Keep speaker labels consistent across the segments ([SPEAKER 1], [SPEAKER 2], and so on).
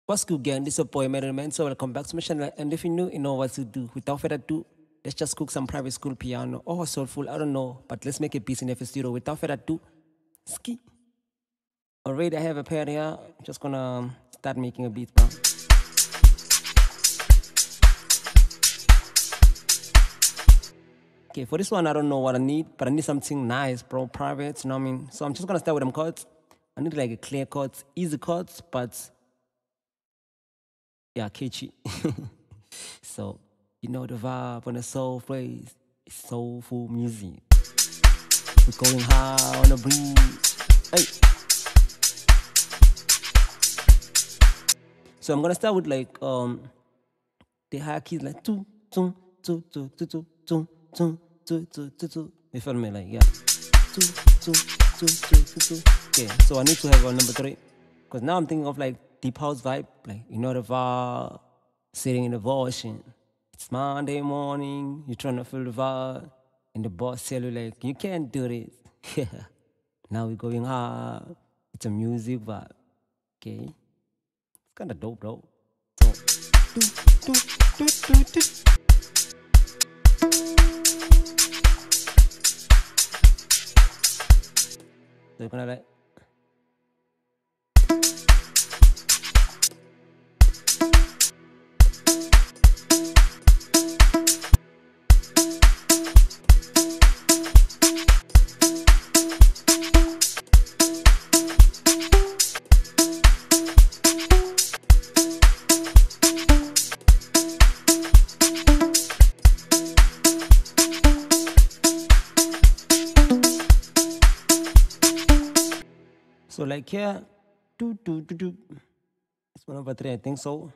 [SPEAKER 1] What's good, gang? This is your boy, Man. So welcome back to my channel. And if you're new, you know what to do. Without further ado, let's just cook some private school piano or soulful. I don't know, but let's make a piece in FS Studio. Without further ado, ski. Already, I have a pair here. I'm just gonna start making a beat, bro. Okay, for this one, I don't know what I need, but I need something nice, bro, private, you know what I mean? So I'm just gonna start with them chords. I need like a clear chords, easy chords, but yeah, catchy. So, you know the vibe when the soul plays, it's soulful music. We're going high on the breeze. Hey. So I'm gonna start with like the high keys like two, two, two, two, two, two, two, two, two, two, two, two. You feel me? Like yeah. Two, two, two, two, two, two. Okay, so I need to have a number 3. Because now I'm thinking of like deep house vibe, like you know the vibe, sitting in the ocean. It's Monday morning, you're trying to feel the vibe, and the boss tell you like you can't do this. Yeah. Now we're going hard. It's a music vibe. Okay. It's kinda dope though. So So you're gonna like so like here, do. It's 1/3, I think so.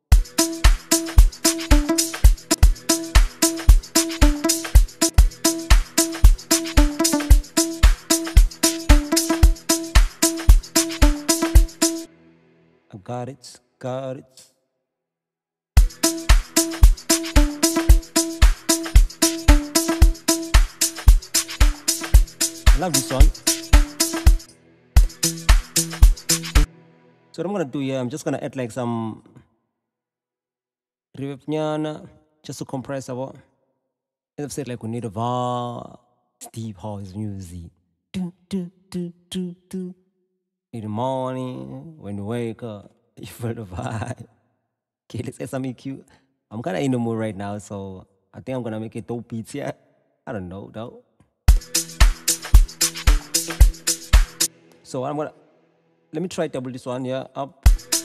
[SPEAKER 1] I got it. I love this one. So what I'm gonna do here, I'm just gonna add like some reverb just to compress our. As I've said, like we need a vibe, deep house music. In the morning, when you wake up, you feel the vibe. Okay, let's add some EQ. I'm kinda in the mood right now, so I think I'm gonna make a dope beats here. I don't know though. So I'm gonna let me try double this one, yeah, up.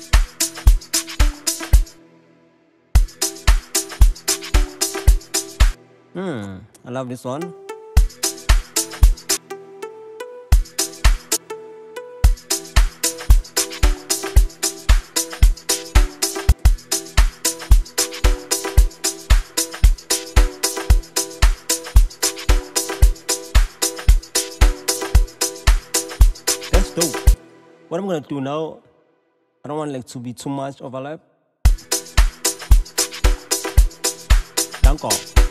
[SPEAKER 1] I love this one. That's dope. What I'm gonna do now, I don't want like to be too much overlap. Danke.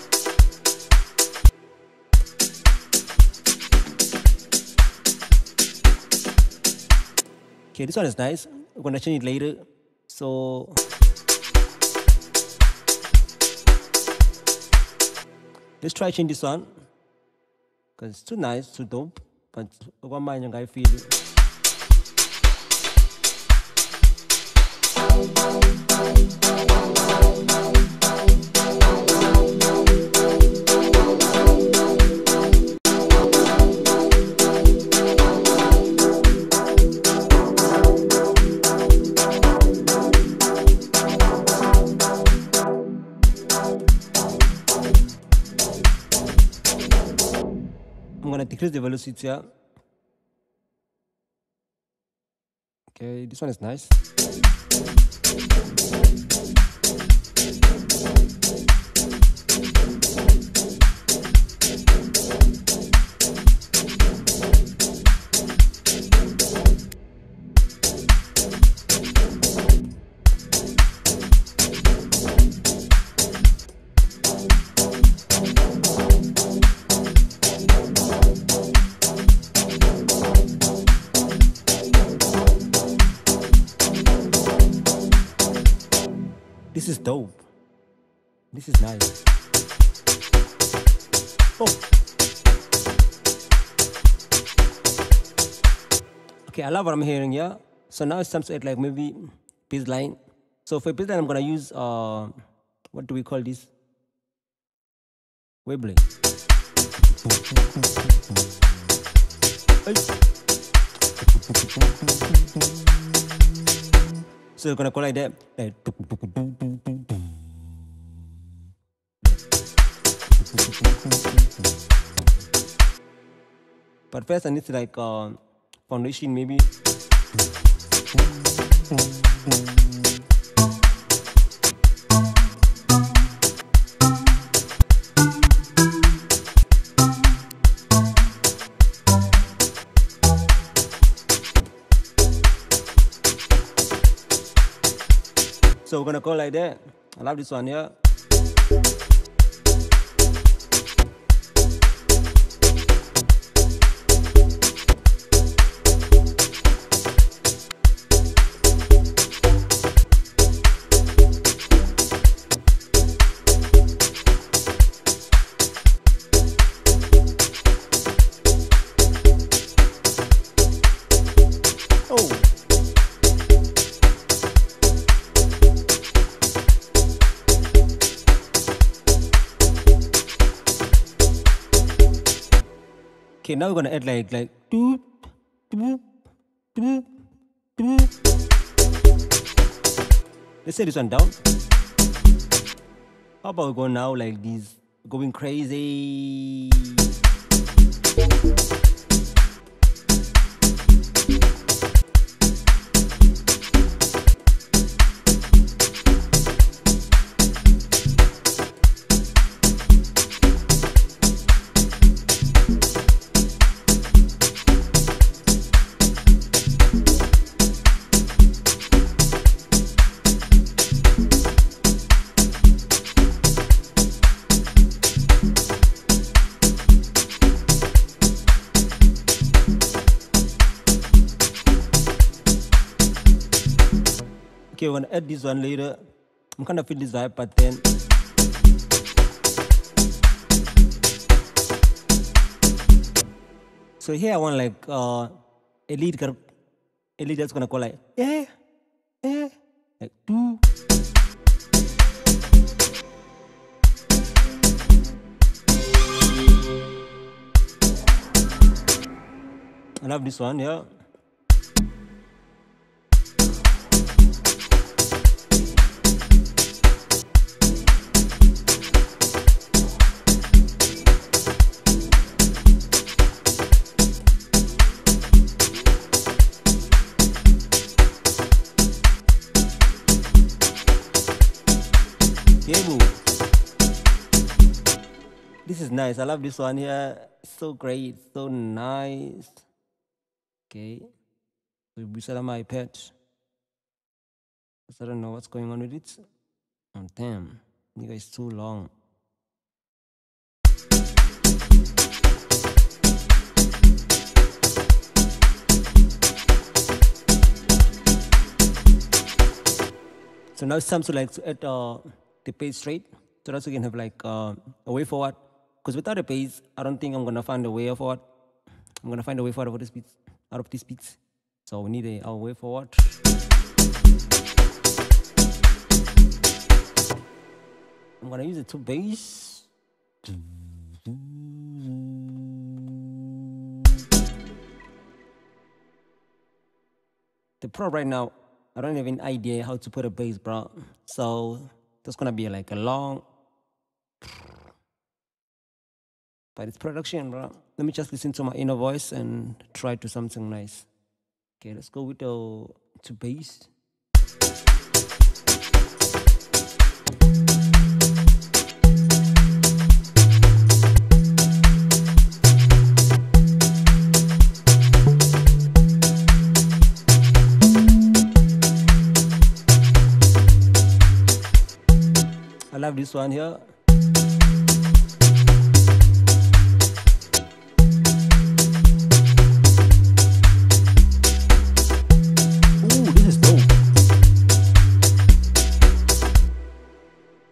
[SPEAKER 1] Okay, this one is nice. I'm gonna change it later. So let's try change this one. Cause it's too nice, too dope. But one mind young guy feel it. I'm gonna decrease the velocity here. Okay, this one is nice. is dope. This is nice. Oh. Okay, I love what I'm hearing, yeah? So now it's time to add like maybe bass line. So for bass line, I'm gonna use, what do we call this? Wibbling. So you're gonna go like that. But first I need to like foundation maybe. So we're gonna go like that. I love this one, yeah. Okay, now we're gonna add like doop, doop, doop, doop. Let's say this one down. How about we go now like this, going crazy. Okay, we're gonna add this one later. I'm kind of feel this vibe, but then so here I want like a lead that's gonna go like like do. I love this one, yeah. This is nice. I love this one here. So great, so nice. Okay, so we set on my iPad. I don't know what's going on with it. Oh damn, you guys too long. So now it's time to like to add the bass straight, so that we can have like a way forward. Because without a bass, I don't think I'm gonna find a way forward. I'm gonna find a way forward out of these beats. So we need a way forward. I'm gonna use the two bass. The problem right now, I don't have an idea how to put a bass, bro. So that's gonna be like a long. But it's production, bro. Let me just listen to my inner voice and try to something nice. Okay, let's go with the two bass. I love this one here.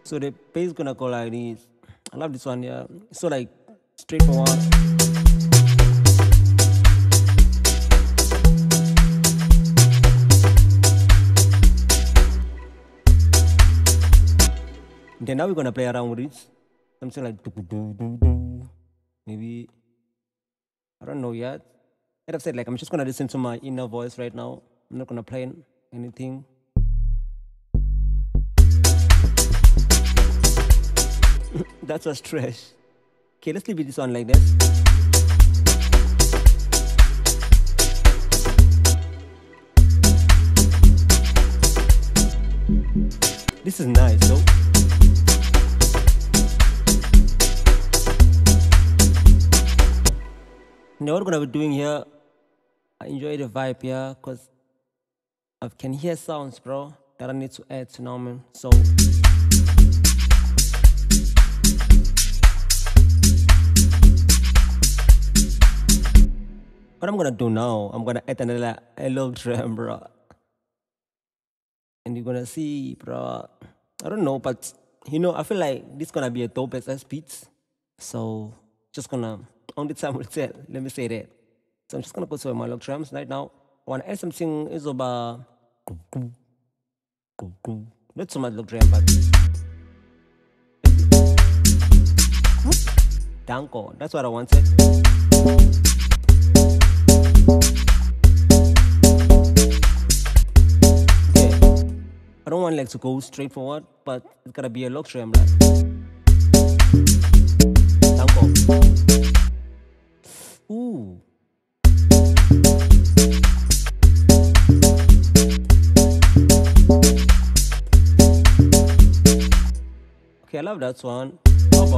[SPEAKER 1] So the bass gonna go like this. I love this one, yeah. So like straightforward. Then now we're gonna play around with it. Something like maybe, I don't know yet. Like I've said, like I'm just gonna listen to my inner voice right now. I'm not gonna play anything. That was trash. Okay, let's leave this one like this. This is nice, though. Now what we're gonna be doing here, I enjoy the vibe here because I can hear sounds, bro, that I need to add to now, man. So what I'm gonna do now, I'm gonna add another hello drum, bro. And you're gonna see, bro. I don't know, but you know, I feel like this gonna be a dope as beats. So just gonna, only time will tell. Let me say that. So I'm just gonna go to my log drums right now. I wanna add something is about not so much log drum, but danko. That's what I wanted. I don't want like to go straight forward, but it's gotta be a log drum, like. Danko. Ooh. Okay, I love that one. Oh,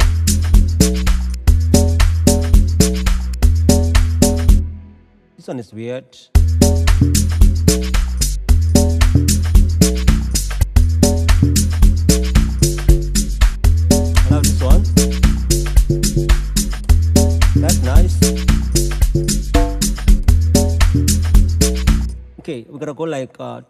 [SPEAKER 1] this one is weird. I love this one. That's nice. Okay, we're gonna go like like.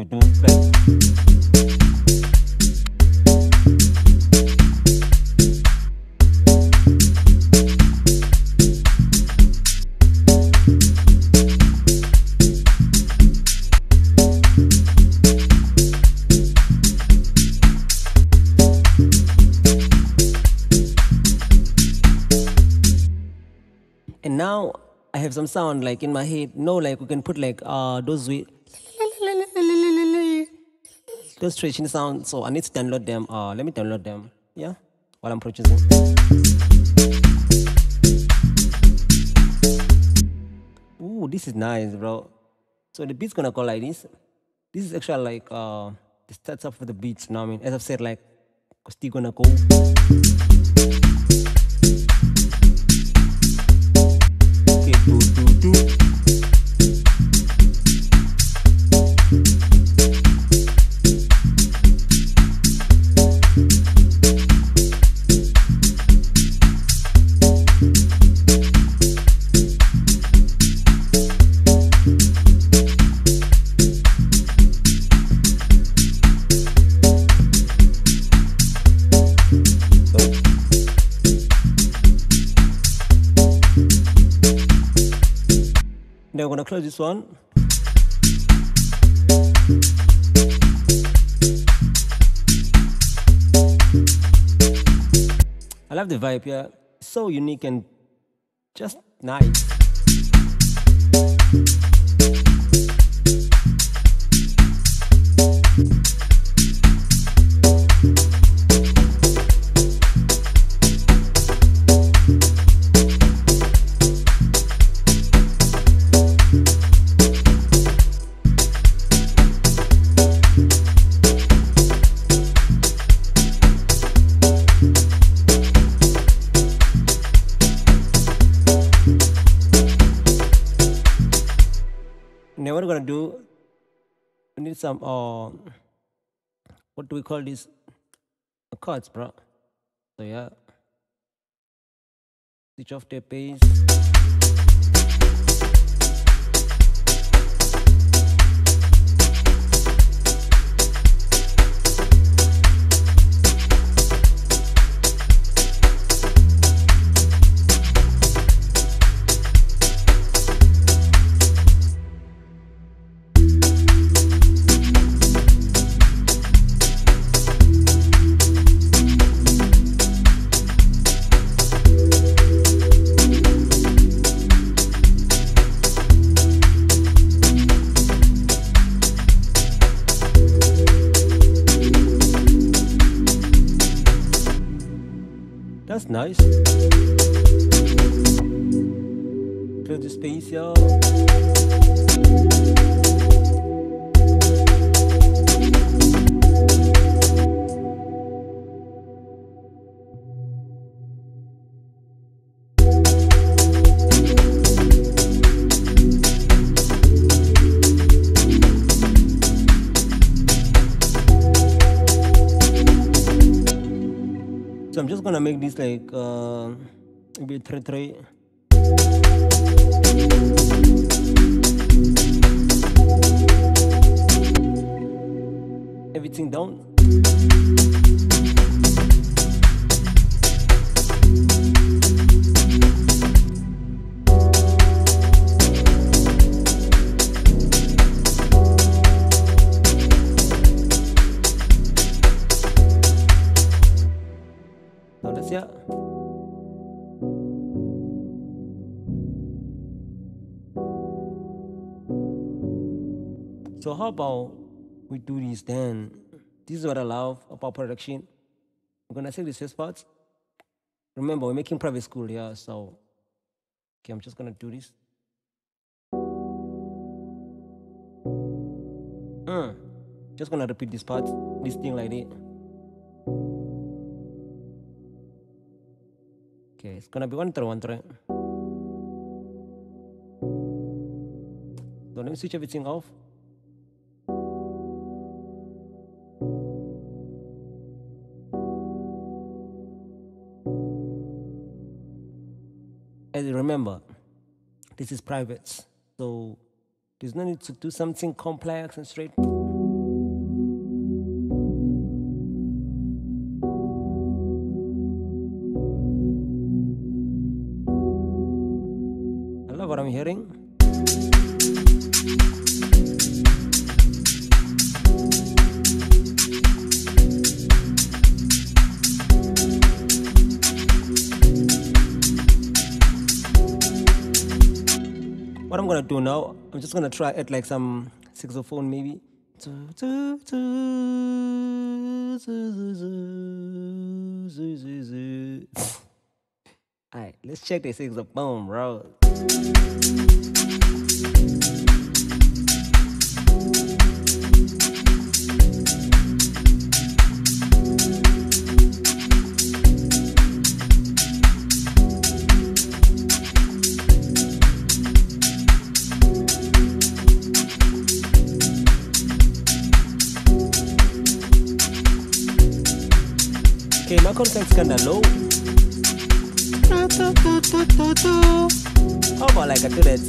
[SPEAKER 1] And now I have some sound like in my head. No, like we can put like those stretching sounds. So I need to download them. Let me download them. Yeah, while I'm producing. Ooh, this is nice, bro. So the beat's gonna go like this. This is actually like the setup for the beats. You know what I mean? As I've said, like, still gonna go. Now we're gonna close this one. I love the vibe here. So unique and just nice. Now what we're gonna do, we need some what do we call this? Chords, bro. So yeah. Switch off the bass. That's nice. Clear the space, y'all. So I'm just gonna make this like maybe 3-3. Everything down. So that's it. So how about we do this then? This is what I love about production. I'm gonna say this first part. Remember, we're making private school here, so okay, I'm just gonna do this. Just gonna repeat this part, this thing like that. Okay, it's gonna be 1-3, 1-3. So let me switch everything off. And remember, this is private, so there's no need to do something complex and straight. I love what I'm hearing. What I'm gonna do now, I'm just gonna try it like some saxophone maybe. Alright, let's check the saxophone, bro. Okay, my contact's kinda low. How about like I do that?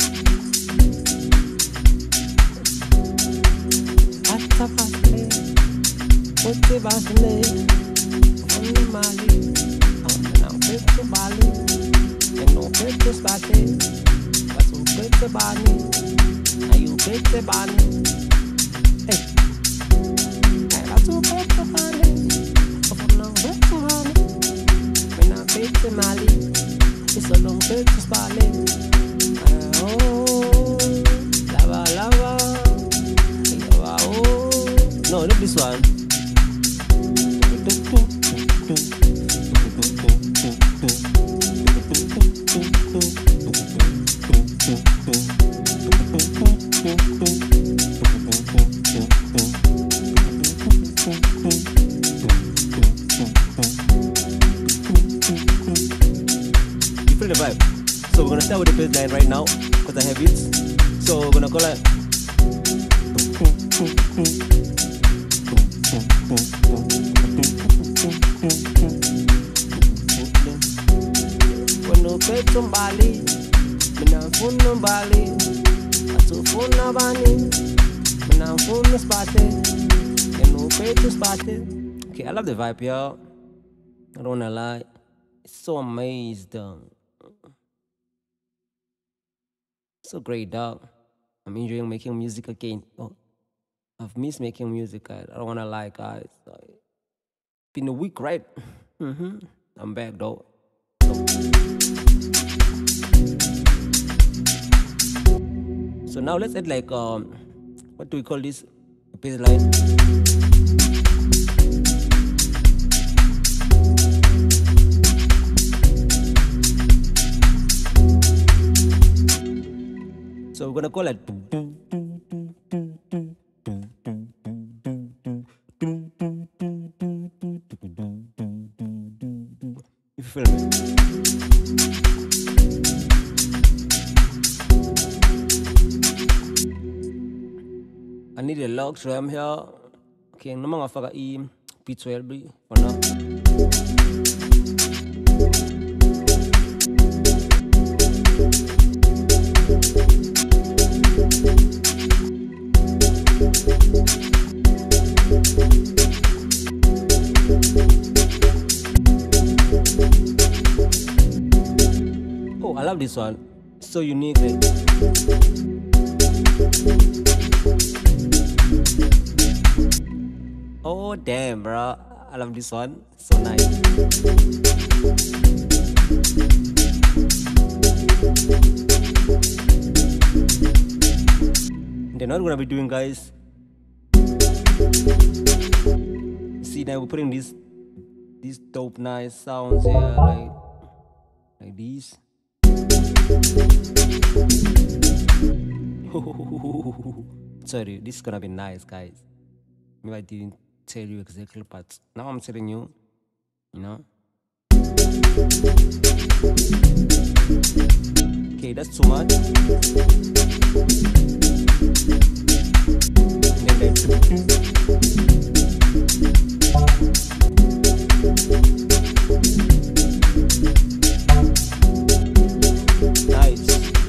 [SPEAKER 1] It's a long bit to spotlight. Oh, lava, lava. Oh, no, not this one. Feel the vibe. So we're gonna start with the bass line right now because I have beats. So we're gonna go like Quando peto mbali, mina funo mbali, atufuna bani, mina funo spate, quando peto spate. Okay, I love the vibe, y'all. I don't wanna lie. It's so amazing. So great, dog. I'm enjoying making music again. Oh, I've missed making music, guys. I don't wanna lie, guys. Been a week, right? I'm back, though. So now let's add like what do we call this? A bass line. we're gonna call it. If you feel me. I need a log drum here. Okay, no mga faka P12 for now. Oh, I love this one. So unique. Like. Oh damn, bro! I love this one. So nice. Then what we're gonna be doing, guys? See, now we're putting these dope, nice sounds here, like these. Sorry, this is gonna be nice, guys. Maybe I didn't tell you exactly, but now I'm telling you, you know. Okay, that's too much. Nice.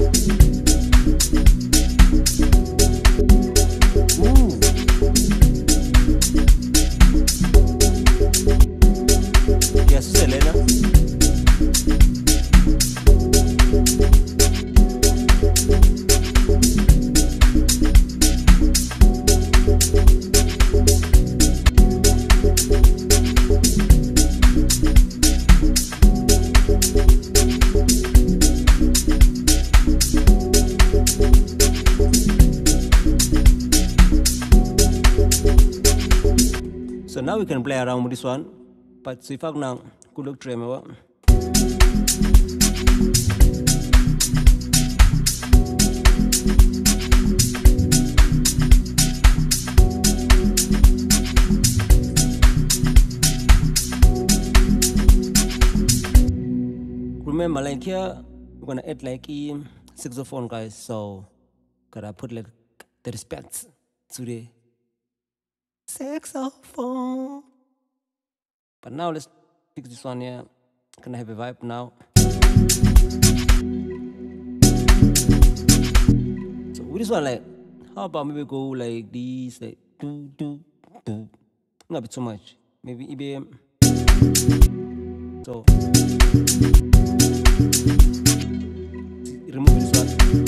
[SPEAKER 1] Yes, Selena. So now we can play around with this one, but so if I'm now good look tremor. Remember, like here, we're gonna add like saxophone, guys. So gotta put like the respect to the saxophone. But now let's fix this one here. Gonna have a vibe now. So with this one, like, how about maybe go like this, like do do do. Not be too much. Maybe EBM. So remove this one.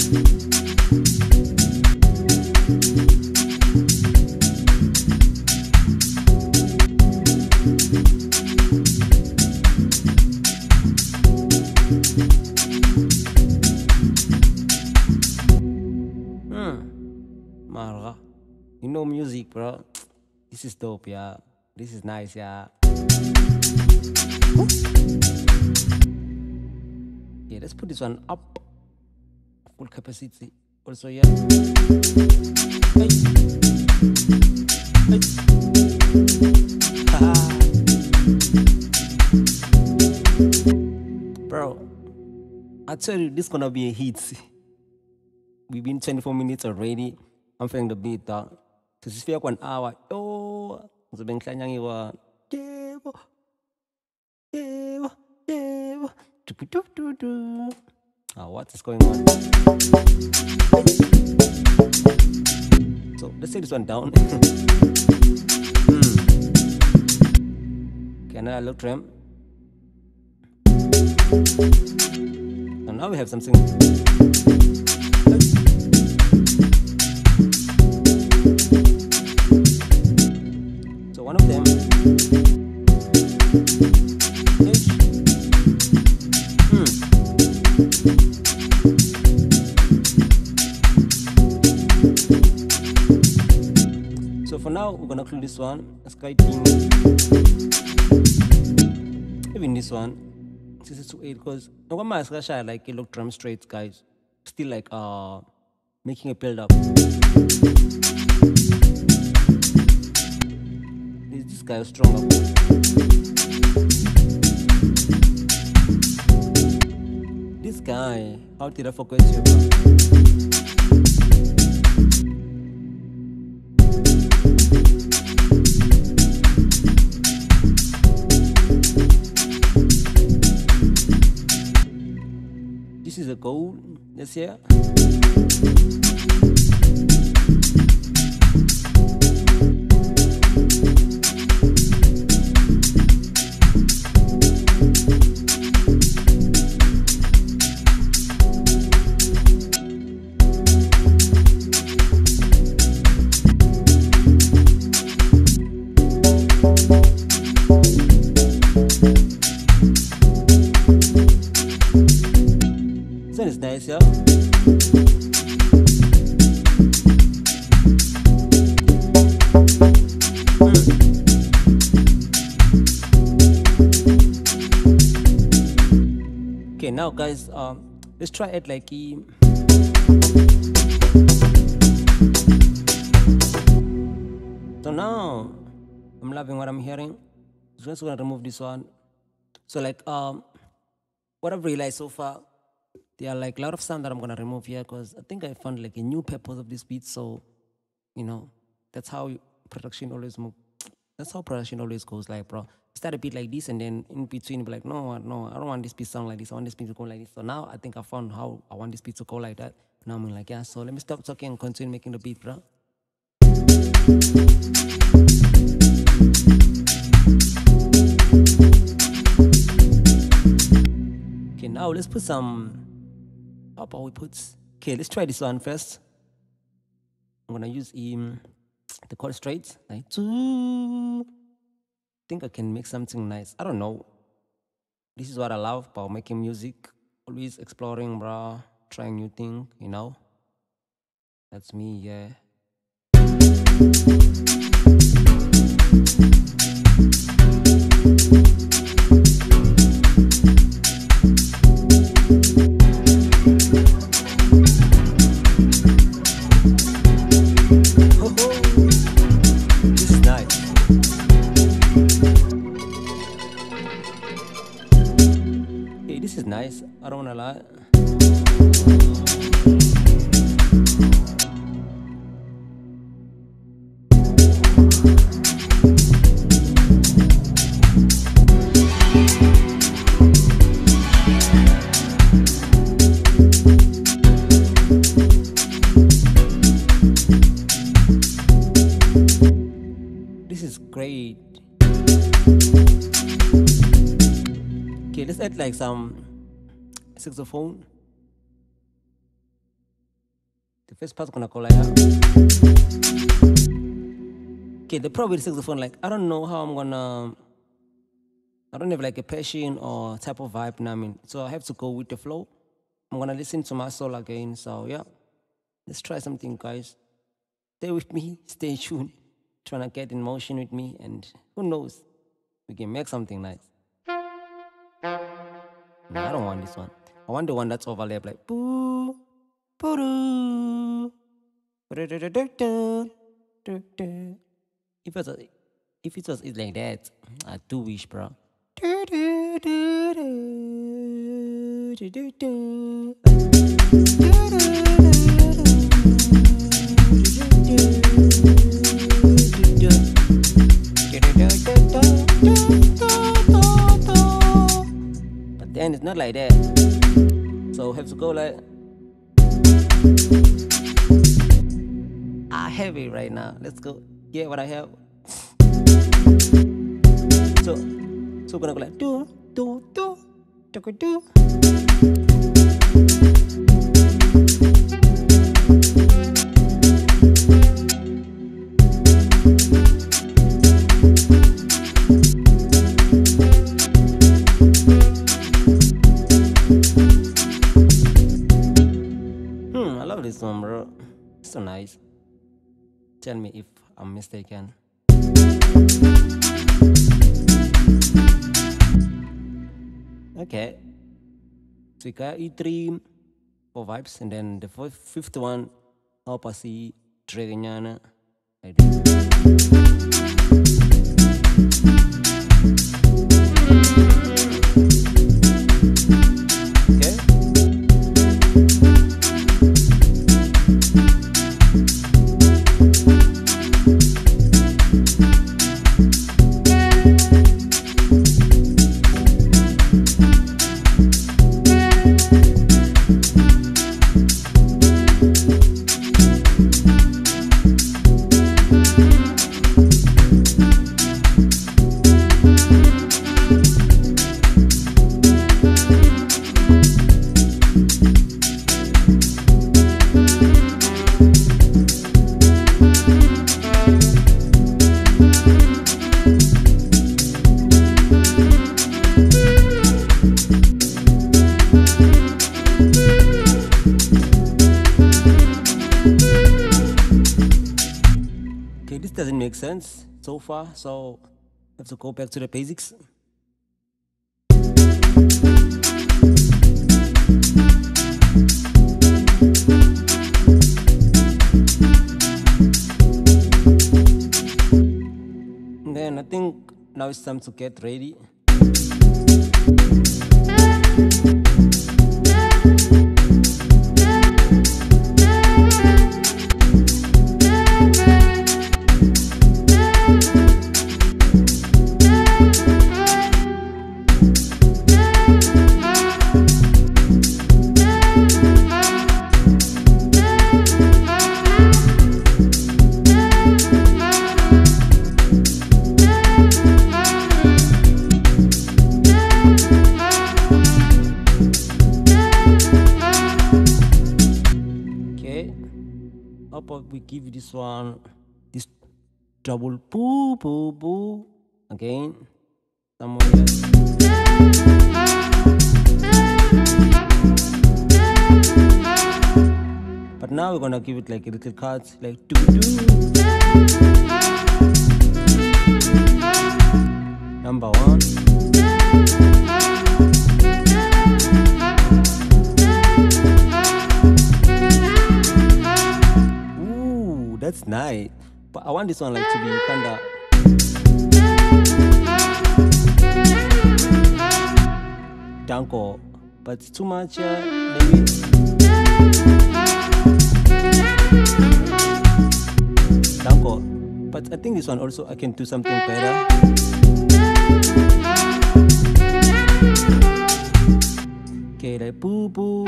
[SPEAKER 1] Marga. You know music, bro. This is dope, yeah. This is nice, yeah. Yeah, let's put this one up. Full capacity. Also, yeah. Hey. Hey. Bro, I tell you, this gonna be a hit. We've been 24 minutes already. I'm feeling the beat, dog. So this feel 1 hour. Oh, so been climbing you one. What is going on? So let's take this one down. Okay, now I look trim. And now we have something. So one of them. So for now, we're gonna close this one. Skiting. Even this one. 6 to 8 because no one is gonna like you look drum straight, guys. Still like making a build up. This guy is stronger. This guy, how did I forget you? This is a goal. This here. This one is nice, yeah. Okay, now guys, let's try it like so now I'm loving what I'm hearing. So just gonna remove this one. So like what I've realized so far, there are like a lot of sound that I'm gonna remove here because I think I found like a new purpose of this beat. So you know, that's how production always move. That's how production always goes. Like, bro, start a beat like this, and then in between, be like, no, I don't want this beat to sound like this. I want this beat to go like this. So now I think I found how I want this beat to go like that. Now I'm like, yeah. So let me stop talking and continue making the beat, bro. Okay, now let's put some. How about we put? Okay, let's try this one first. I'm gonna use the chord straight, like two. Think I can make something nice. I don't know. This is what I love about making music. Always exploring, bro. Trying new things, you know. That's me, yeah. This is nice. Hey, this is nice. I don't wanna lie. This is great. Okay, let's add like some saxophone. The first part's gonna go like that. Okay, the problem with saxophone, like I don't know how I'm gonna. I don't have like a passion or type of vibe, you know what I mean? So I have to go with the flow. I'm gonna listen to my soul again. So yeah, let's try something, guys. Stay with me, stay tuned, trying to get in motion with me, and who knows, we can make something nice. No, I don't want this one. I want the one that's overlapped, like boo, boo, doo, if it was it's like that, I do wish, bro. But then it's not like that. So have to go like I have it right now. Let's go. Yeah, what I have. So we're gonna go like do do do do do. I love this one, bro. It's so nice. Tell me if I'm mistaken. Okay. So we got E3 for vibes, and then the fifth one apa si Dregenyana. This doesn't make sense so far, so I have to go back to the basics. And then I think now it's time to get ready. We give you this one, this double boo boo boo again. Somewhere else. But now we're gonna give it like a little cut, like doo doo. Number one. That's nice, but I want this one like to be kinda danko, but it's too much, maybe. Danko, but I think this one also I can do something better. Okay, like boo boo.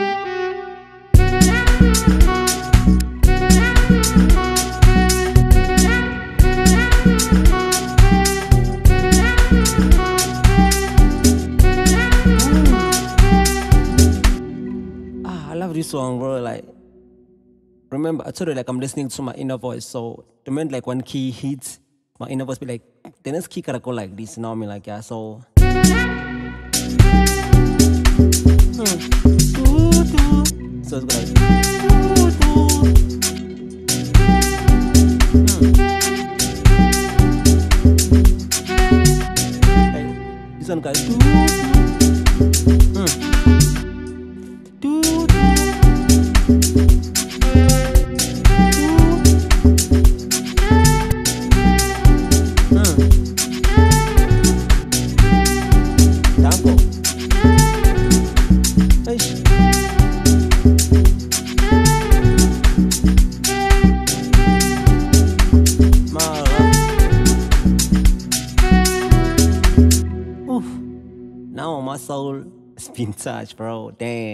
[SPEAKER 1] I love this song, bro. Like, remember, I told you like I'm listening to my inner voice. So the moment like one key hits, my inner voice be like, the next key gotta go like this. You know what I mean? Like, yeah. So. So it's like. This one guys. Now my soul has been touched, bro. Damn.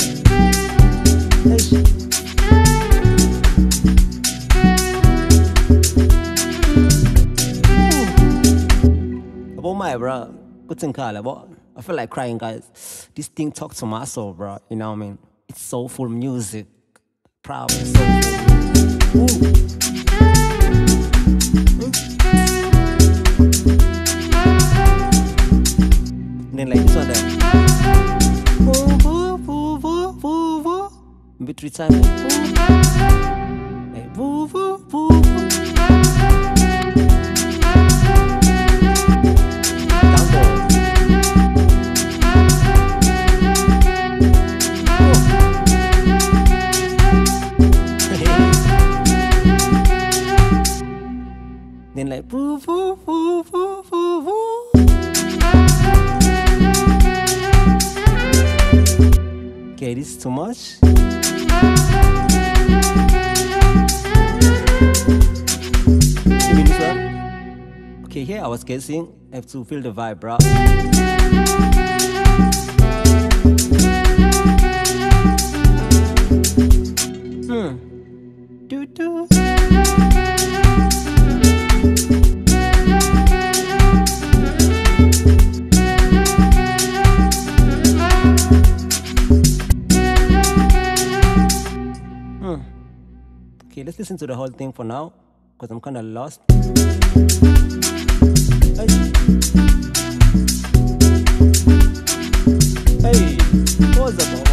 [SPEAKER 1] About my bro, good thing, but I feel like crying, guys. This thing talks to my soul, bro. You know what I mean? It's soulful music. Probably soulful. And then like this one there. In between time. Like woo woo woo. Woo, woo, woo, woo. Okay, this is too much. You mean this one? Okay, here I was guessing. I have to feel the vibe, bro. Do do. Okay, let's listen to the whole thing for now, because I'm kind of lost. Hey, hey, what's up?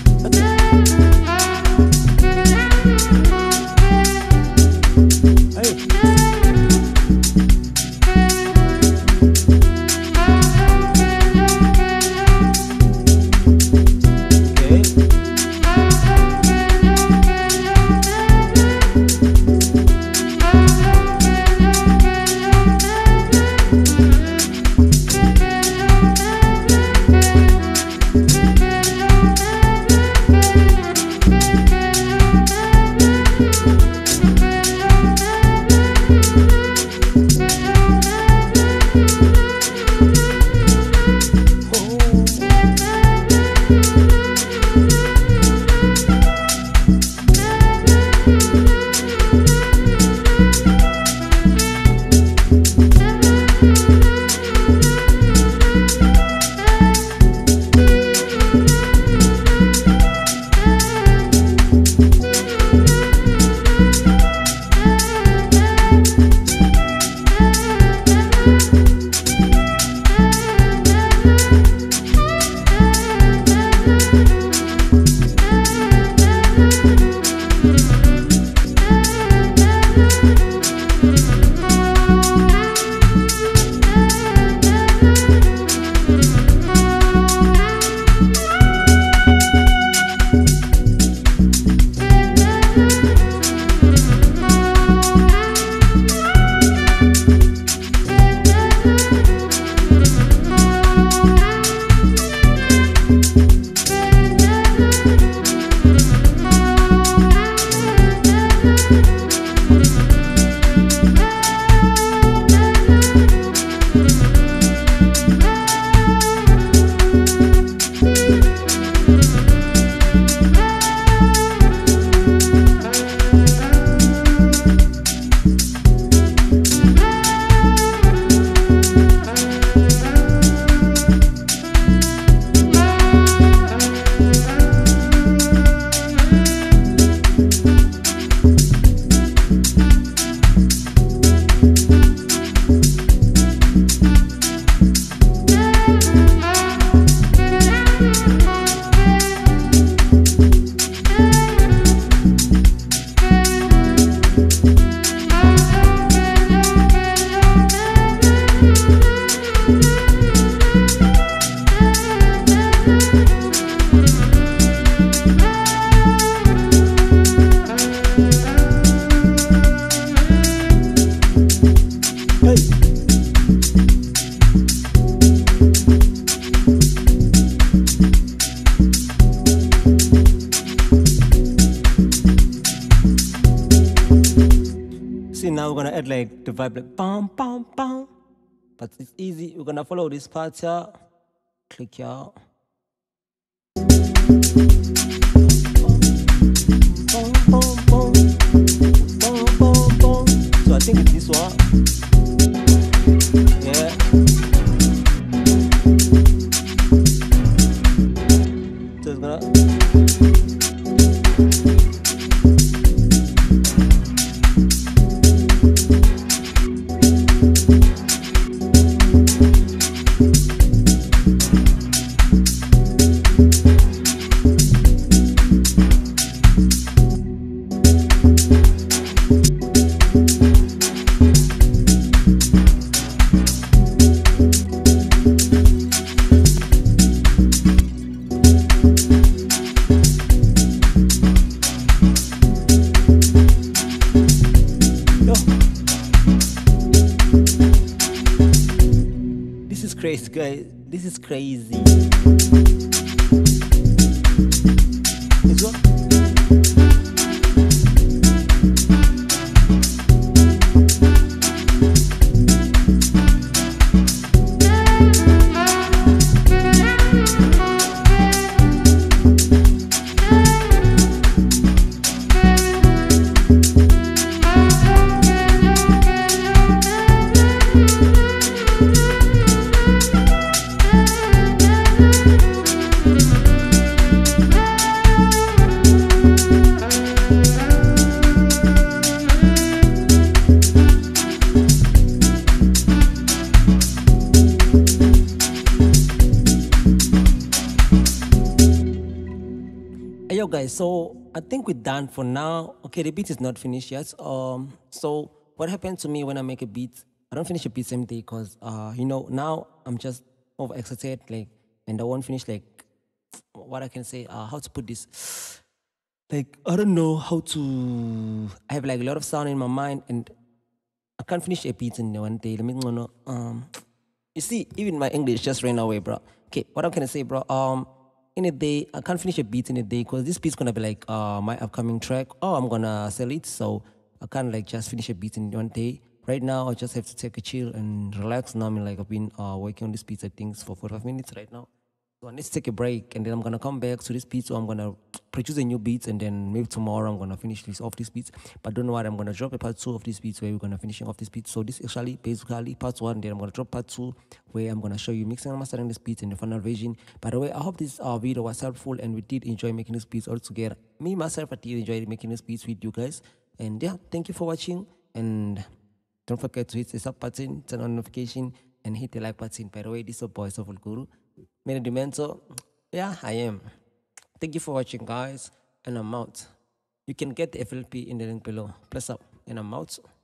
[SPEAKER 1] See, now we're gonna add like the vibe like bam bam bam, but it's easy. We're gonna follow this part here. Click here. Boom, boom, boom. Boom, boom, boom. So I think it's this one. Yeah. So it's gonna. Yo. crazy, guys. This is crazy. Let's go. Hey, yo guys, so I think we're done for now. Okay, the beat is not finished yet. So what happened to me when I make a beat? I don't finish a beat same day because now I'm just overexcited, like, and I won't finish like what I can say. How to put this? Like, I don't know how to. I have like a lot of sound in my mind, and I can't finish a beat in one day. Let me know. You see, even my English just ran away, bro. Okay, what I'm gonna say, bro. In a day, I can't finish a beat in a day because this beat's gonna be like my upcoming track. Oh, I'm gonna sell it, so I can't like just finish a beat in one day. Right now, I just have to take a chill and relax. Now, I mean, like I've been working on this beat, I think, for 45 minutes right now. So I need to take a break, and then I'm gonna come back to this beat. So I'm gonna produce a new beat, and then maybe tomorrow I'm gonna finish this off this beat. But don't know what, I'm gonna drop a part 2 of this beat where we're gonna finishing off this beat. So this is actually basically part 1. Then I'm gonna drop part 2 where I'm gonna show you mixing and mastering this beat in the final version. By the way, I hope this video was helpful, and we did enjoy making this beats all together. Me myself, I did enjoy making this beats with you guys. And yeah, thank you for watching, and don't forget to hit the sub button, turn on notification, and hit the like button. By the way, this is your boy Soulful Guru. Many Demento. Yeah, I am. Thank you for watching, guys, and I'm out. You can get the FLP in the link below. Press up, and I'm out.